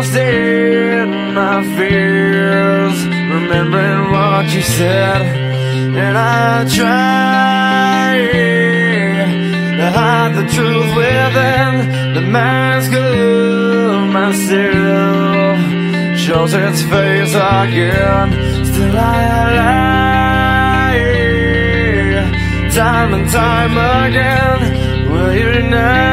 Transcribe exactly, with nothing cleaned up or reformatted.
lost in my fears, remembering what you said, and I try to hide the truth within. The mask of myself shows its face again. Still I lie, time and time again. Will you know?